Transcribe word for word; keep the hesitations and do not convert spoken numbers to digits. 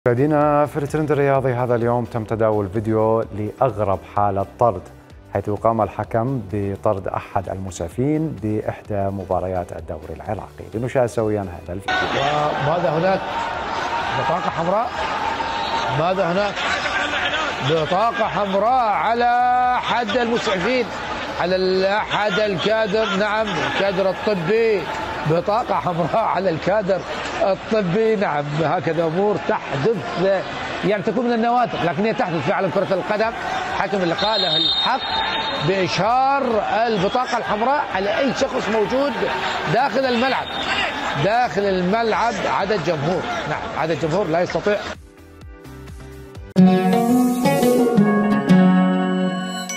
مشاهدينا في الترند الرياضي هذا اليوم تم تداول فيديو لأغرب حالة طرد، حيث قام الحكم بطرد أحد المسافين بإحدى مباريات الدوري العراقي. لنشاهد سويا هذا الفيديو. وماذا هناك؟ بطاقة حمراء. ماذا هناك؟ بطاقة حمراء على أحد المسعفين، على أحد الكادر، نعم الكادر الطبي. بطاقة حمراء على الكادر الطبي، نعم. هكذا أمور تحدث، يعني تكون من النوادر لكن هي تحدث في عالم كرة القدم. حكم اللقاء له الحق بإشهار البطاقة الحمراء على أي شخص موجود داخل الملعب. داخل الملعب عدد جمهور، نعم عدد جمهور لا يستطيع